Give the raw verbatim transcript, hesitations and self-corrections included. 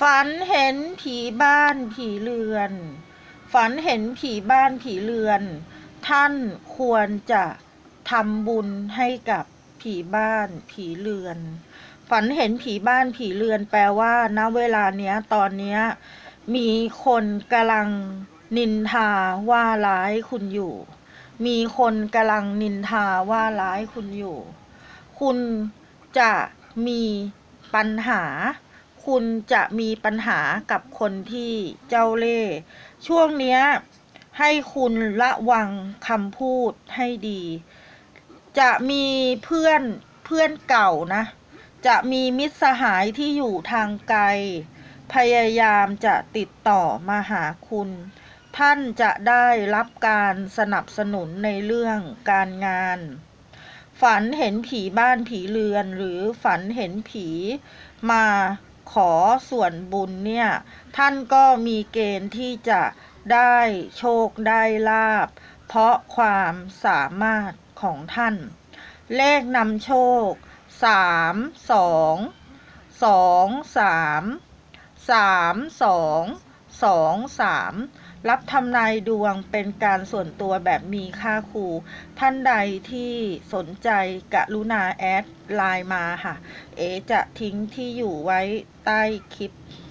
ฝันเห็นผีบ้านผีเรือนฝันเห็นผีบ้านผีเรือนท่านควรจะทำบุญให้กับผีบ้านผีเรือนฝันเห็นผีบ้านผีเรือนแปลว่าณเวลาเนี้ยตอนเนี้ยมีคนกำลังนินทาว่าร้ายคุณอยู่มีคนกำลังนินทาว่าร้ายคุณอยู่คุณจะมีปัญหาคุณจะมีปัญหากับคนที่เจ้าเล่ห์ช่วงเนี้ยให้คุณระวังคำพูดให้ดีจะมีเพื่อนเพื่อนเก่านะจะมีมิตรสหายที่อยู่ทางไกลพยายามจะติดต่อมาหาคุณท่านจะได้รับการสนับสนุนในเรื่องการงานฝันเห็นผีบ้านผีเรือนหรือฝันเห็นผีมาขอส่วนบุญเนี่ยท่านก็มีเกณฑ์ที่จะได้โชคได้ลาภเพราะความสามารถของท่านเลขนำโชคสามสองสองสามสามสองสองสามรับทำนายดวงเป็นการส่วนตัวแบบมีค่าครูท่านใดที่สนใจกรุณาแอดไลน์มาค่ะเอจะทิ้งที่อยู่ไว้ใต้คลิป